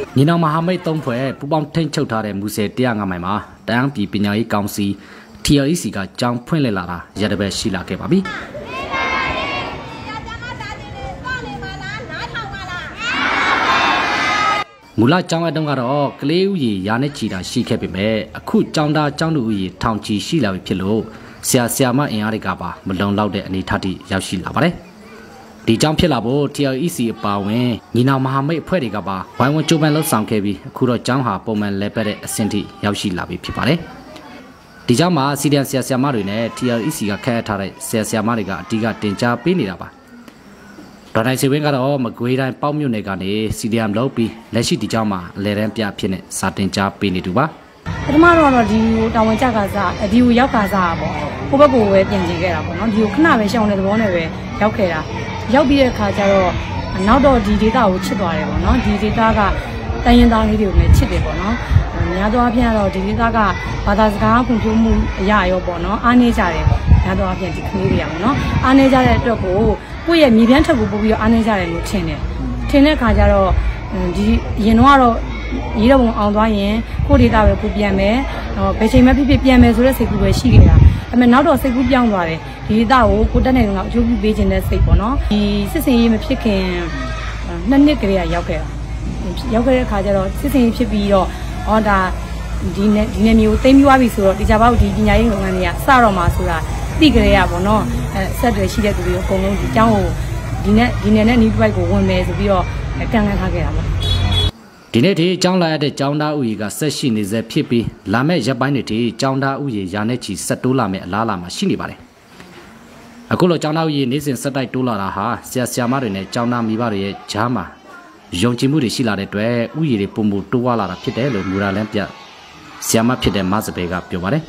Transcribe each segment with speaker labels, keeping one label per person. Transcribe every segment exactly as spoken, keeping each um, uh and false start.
Speaker 1: ညီနောင်မဟာမိတ်သုံးဖွဲ့ပူပေါင်းထိန်းချုပ်ထားတဲ့မူဆယ်one oh fiveမိုင်မှာတန်းပြည်ပညာရေးကောင်စီ T L E C ကကြောင်းဖွင့်လှစ်လာတာရတဲ့ဘက်ရှိလာခဲ့ပါပြီမူလကျောင်းအတုံးကတော့ကလေးဦးရေရာနဲ့ချီတာရှိခဲ့ပေမဲ့အခုကျောင်းသားကျောင်းသူဦးရေထောင်ချီရှိလာပြီဖြစ်လို့ဆရာဆရာမအင်အားတွေကပါမလုံလောက်တဲ့အနေအထားထိရောက်ရှိလာပါတယ်ဒီကြောင့်ဖြစ်လာဖို့ T L E C အပါဝင်ညီနောင်မဟာမိတ်အဖွဲ့တွေကပါဝိုင်းဝန်းကြိုးပမ်းလှုပ်ဆောင်ခဲ့ပြီးအခုတော့ကျောင်းဟာပုံမှန်လဲပတ်တဲ့အဆင့်ထိရောက်ရှိလာပြီဖြစ်ပါတယ်ဒီကြောင့်မှာစီဒီအမ်ဆရာဆရာမတွေနဲ့ T L E C ကခန့်ထားတဲ့ဆရာဆရာမတွေကအဓိကတင်ကြားပေးနေတာပါဒေါ်နိုင်စီဝင်းကတော့မကွေးတိုင်းပေါက်မြို့နယ်ကနေ C D M လုပ်ပြီးလက်ရှိဒီကျောင်းမှာအလဲတန်းပြဖြစ်နေစာတင်ကြားပေးနေသူပါ
Speaker 2: ပထမတော့ဒီကိုတာဝန်ကျကစားဒီကိုရောက်ကစားပေါ့ကိုဘက်ကိုပဲပြင်ကြည့်ခဲ့တာပေါ့နော်ဒီကိုခဏပဲရှောင်းတဲ့သဘောနဲ့ပဲရောက်ခဲ့တာရောက်ပြီးတဲ့အခါကျတော့နောက်တော့ဒီဒေတာကိုချစ်သွားတယ်ပေါ့နော်ဒီဒေတာကတိုင်းရင်းသားလေးတွေကိုလည်းချစ်တယ်ပေါ့နော်များသောအားဖြင့်ကတော့ဒီဒေတာကဘာသာစကားဖွံ့ဖြိုးမှုအရာရောပေါ့နော်အားနည်းကြတယ်များသောအားဖြင့်ဒီကလေးတွေကပေါ့နော်အားနည်းကြတဲ့အတွက်ကိုကိုယ့်ရဲ့မြေပြန့်ထက်ကိုပို့ပြီးတော့အားနည်းကြတယ်လို့ထင်တယ်ထင်တဲ့အခါကျတော့ဒီရင်တော့ကတော့ရေးတော့ပုံအောင်သွားရင်ကိုဒေတာပဲကိုပြန်မယ်ဘယ်ချိန်မှဖြစ်ဖြစ်ပြန်မယ်ဆိုတဲ့စိတ်ကူးပဲရှိခဲ့တာအဲ့မဲ့နောက်တော့စိတ်ကူးပြောင်းသွားတယ်ဒီဒေတာကိုကိုတက်နေတော့အကျိုးပြုပေးခြင်းတဲ့စိတ်ပေါ့နော်ဒီစစ်စင်ရေးမဖြစ်ခင်နှစ်နှစ်ကလေးကရောက်ခဲ့တာရောက်ခဲ့တဲ့အခါကျတော့စစ်စင်ရေးဖြစ်ပြီးတော့ဟောဒါဒီနေ့ဒီနေ့မျိုးသိမ်းပြီးသွားပြီဆိုတော့ဒီကြပါဦးဒီပညာရေးလုပ်ငန်းတွေကစတော့မှာဆိုတာသိကြရပါတော့အဲဆက်တွေရှိတဲ့သူတွေအကုန်လုံးဒီအကြောင်းကိုဒီနေ့ဒီနေ့နဲ့နီးပိုက်ကိုဝင်မယ်ဆိုပြီးတော့ကန့်လန့်ထားခဲ့တာပေါ့
Speaker 1: ဒီနေ့ထိကျောင်းလာရတဲ့ကျောင်းသားဦးရေကဆက်ရှိနေစေဖြစ်ပြီးလာမယ့်ရက်ပိုင်းတွေထိကျောင်းသားဦးရေရာနဲ့ချီဆက်တိုးလာမယ့်အလားအလာမှာရှိနေပါတယ်အခုလိုကျောင်းသားဦးရေနေ့စဉ်ဆက်တိုက်တိုးလာတာဟာဆရာဆရာမတွေနဲ့ကျောင်းသားမိဘတွေရဲ့ကြားမှာယုံကြည်မှုတွေရှိလာတဲ့အတွက်ဦးရေတွေပုံမတိုးဝလာတာဖြစ်တယ်လို့မူရာလန်းပြဆရာမဖြစ်တဲ့မစပယ်ကပြောပါတယ်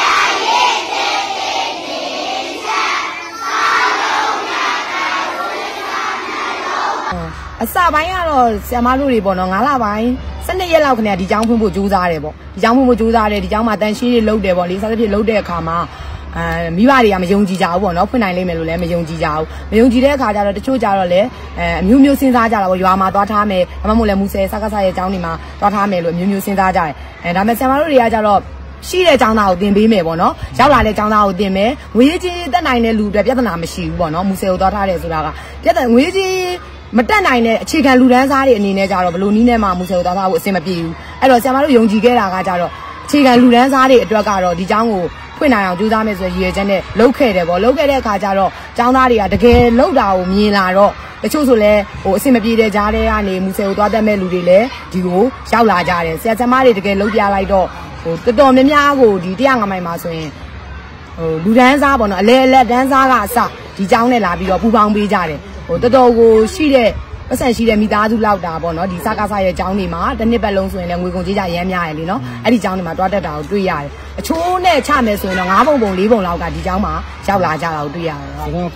Speaker 3: အစပိုင်းကတော့ဆရာမတို့တွေပေါ့နော်၅လပိုင်း၁၂ရက်လောက်ခနဲ့ဒီကျောင်းဖွင့်ဖို့ကြိုးစားတယ်ပေါ့ဒီကျောင်းဖွင့်ဖို့ကြိုးစားတယ်ဒီကျောင်းမှာတန်ရှင်းတွေလုပ်တယ်ပေါ့လေစားသဖြင့်လုပ်တဲ့အခါမှာအဲမိဘတွေကမယုံကြည်ကြဘူးပေါ့နော်ဖွင့်နိုင်လိမ့်မယ်လို့လည်းမယုံကြည်ကြဘူးမယုံကြည်တဲ့အခါကျတော့တချို့ကြတော့လည်းအဲအမျိုးမျိုးစဉ်းစားကြတာပေါ့ရွာမှာသွားထားမယ်ဒါမှမဟုတ်လည်းမူဆယ်စကားစားရဲ့ကျောင်းတွေမှာသွားထားမယ်လို့အမျိုးမျိုးစဉ်းစားကြတယ်အဲဒါပေမဲ့ဆရာမတို့တွေကကြတော့ရှိတဲ့ကျောင်းသားကိုတင်ပေးမယ်ပေါ့နော်ရောက်လာတဲ့ကျောင်းသားကိုတင်မယ်ငွေကြီးတက်နိုင်တဲ့လူတွေပြဿနာမရှိဘူးပေါ့နော်မူဆယ်ကိုသွားထားတယ်ဆိုတာကပြဿနာငွေကြီးမတက်နိုင်တဲ့အခြေခံလူတန်းစားတွေအနေနဲ့ကြတော့ဘလို့နီးနဲ့မှမူဆယ်ကိုသွားထားဖို့အဆင်မပြေဘူးအဲ့တော့ဆရာမတို့ယုံကြည်ခဲ့တာကကြတော့အခြေခံလူတန်းစားတွေအတွက်ကတော့ဒီကျောင်းကိုဖွင့်နိုင်အောင်ကြိုးစားမယ်ဆိုရည်ရွယ်ချက်နဲ့လုပ်ခဲ့တယ်ပေါ့လုပ်ခဲ့တဲ့အခါကျတော့ကျောင်းသားတွေကတကယ်လုပ်တာကိုမြင်လာတော့တချို့ဆိုလဲဟိုအဆင်မပြေတဲ့ကြားထဲကနေမူဆယ်ကိုသွားတတ်မဲ့လူတွေလည်းဒီကိုရောက်လာကြတယ်ဆရာဆရာမတွေတကယ်လုပ်ပြလိုက်တော့ဟိုတော်တော်များများကိုဒီone oh fiveမိုင်မှာဆိုရင်ဟိုလူတန်းစားပေါ့နော်အလဲအလက်တန်းစားကအစဒီကျောင်းနဲ့လာပြီးတော့ပူပေါင်းပေးကြတယ်ဟိုတော်တော်ကိုရှိတဲ့ပတ်စံရှိတဲ့မိသားစုလောက်တာပေါ့နော်ဒီစကားစားရဲ့ကျောင်းတွေမှာတစ်နှစ်ပတ်လုံးဆိုရင်လည်းငွေကုန်ကြေးကြရမ်းများရလေနော်အဲ့ဒီကျောင်းတွေမှာတွားတက်တာကိုတွေ့ရတယ်အချိုးနဲ့ချမယ်ဆိုရင်တော့၅ပုံပုံ၄ပုံလောက်ကဒီကျောင်းမှာရောက်လာကြတာကိုတွေ့ရတယ်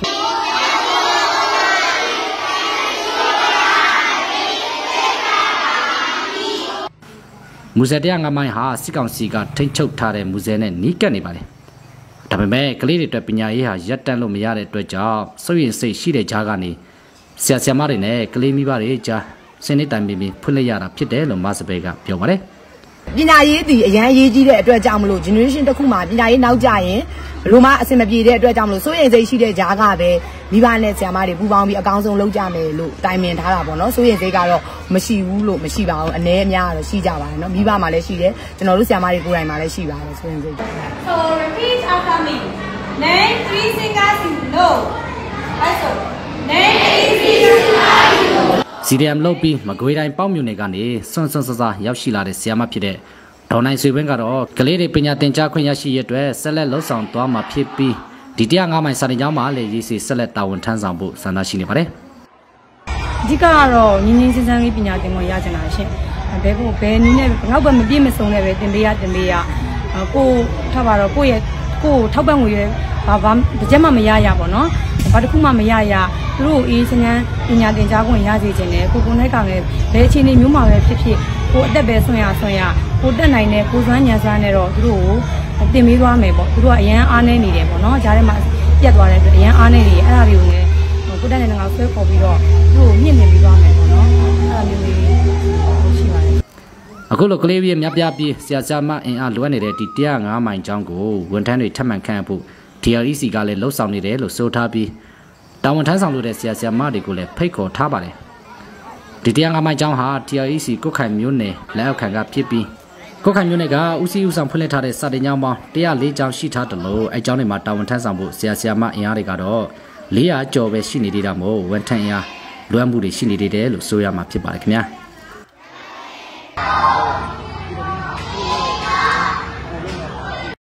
Speaker 1: မူဆယ်one oh fiveမိုင်ဟာစစ်ကောင်စီကထိန်းချုပ်ထားတဲ့မူဆယ်နဲ့နီးကပ်နေပါတယ်ဒါပေမဲ့ကလေးတွေအတွက်ပညာရေးဟာရပ်တန့်လို့မရတဲ့အတွက်ကြောင့်စိုးရိမ်စိတ်ရှိတဲ့ကြားကနေဆရာဆရာမတွေနဲ့ကလေးမိဘတွေကြားစနေတိုင်ပင်ပင်ဖွင့်လိုက်ရတာဖြစ်တယ်လို့မစပယ်ကပြောပါတယ်
Speaker 3: ပညာရေးဒီအရန်ရေးကြီးတဲ့အတွက်ကြောင့်မလို့ generation တစ်ခုမှာပညာရေးနောက်ကျရင်ဘလို့မှအဆင်မပြေတဲ့အတွက်ကြောင့်မလို့စိုးရိမ်စိတ်ရှိတဲ့ကြားကပဲမိဘနဲ့ဆရာမတွေပူးပေါင်းပြီးအကောင်းဆုံးလုပ်ကြမယ်လို့တိုင်ပင်ထားတာပေါ့နော်စိုးရိမ်စိတ်ကတော့မရှိဘူးလို့မရှိပါဘူးအနည်းအများကတော့ရှိကြပါတယ်နော်မိဘမှာလည်းရှိတယ်ကျွန်တော်တို့ဆရာမတွေကိုယ်တိုင်မှာလည်းရှိပါတယ်စိုးရိမ်စိတ်
Speaker 4: So repeat after me name three singers you know also name three singers you know
Speaker 1: C D M လုပ်ပြီးမကွေးတိုင်းပေါက်မြို့နယ်ကနေစွန့်စွန့်ဆဆရောက်ရှိလာတဲ့ဆရာမဖြစ်တဲ့ဒေါ်နိုင်ဆွေဝင်းကတော့ကလေးတွေပညာသင်ကြားခွင့်ရရှိရတဲ့ဆက်လက်လှုပ်ဆောင်သွားမှာဖြစ်ပြီးဒီone oh fiveမိုင်စာတင်ကျောင်းမှာလည်းရေးစီဆက်လက်တာဝန်ထမ်းဆောင်ဖို့ဆန္ဒရှိနေပါတယ်
Speaker 2: အဓိကကတော့ညီညီစစမ်းလေးပညာသင်ခွင့်ရကြတာရှင်ဘယ်ကိုဘယ်နည်းနဲ့ငေါ့ဘက်မပြည့်မစုံနဲ့ပဲတင်ပေးရတင်ပေးရကိုထားပါတော့ကိုရဲ့ကိုထောက်ပံ့ငွေရဲ့ဘာဘာတစ်ချက်မှမရရပါတော့ဘာတစ်ခုမှမရရသူတို့အေးစမ်းပညာသင်ကြားခွင့်ရစေခြင်းနဲ့ကိုကိုနဲ့ကလည်းဘယ်အခြေအနေမျိုးမှာပဲဖြစ်ဖြစ်ကိုအသက်ပဲဆွံ့ရဆွံ့ရကိုတက်နိုင်တဲ့ကိုစွမ်းညံစွမ်းနဲ့တော့သူတို့ကိုတင်ပေးသွားမယ်ပေါ့သူတို့ကအရန်အားနေနေတယ်ပေါ့နော်ဂျားထဲမှာပြတ်သွားတဲ့အတွက်အရန်အားနေနေအဲ့ဒါတွေကိုလည်းကိုတက်နေတဲ့ငါဆွဲခေါ်ပြီးတော့သူ့ကိုမြင့်မြင့်ပေးသွားမယ်ပေါ့နော်အဲ့ဒါမျိုးလေးရှိပါတယ်
Speaker 1: အခုလိုကလေးကြီးမြပြပြဆရာဆရာမအင်အားလွှဲနေတဲ့ဒီone oh fiveမိုင်ကျောင်းကိုဝန်ထမ်းတွေထပ်မံခန့်ဖို့ D R E C ကလည်းလှုပ်ဆောင်နေတယ်လို့ဆိုထားပြီးတာဝန်ထမ်းဆောင်လို့တဲ့ဆရာဆရာမတွေကိုလည်းဖိတ်ခေါ်ထားပါတယ်ဒီone oh fiveမိုင်ကျောင်းဟာ D R E C ကုတ်ခိုင်မြို့နယ်လက်အောက်ခံကဖြစ်ပြီးကုတ်ခိုင်မြို့နယ်ကဦးစီးဦးဆောင်ဖွင့်လှစ်ထားတဲ့စာတင်ကျောင်းပေါင်းone oh fourကျောင်းရှိထားတယ်လို့အဲကျောင်းတွေမှာတာဝန်ထမ်းဆောင်ဖို့ဆရာဆရာမအင်အားတွေကတော့four hundကျော်ပဲရှိနေသေးတာမို့ဝန်ထမ်းအားလွှမ်းမှုတွေရှိနေသေးတယ်လို့ဆိုရမှာဖြစ်ပါတယ်ခင်ဗျာ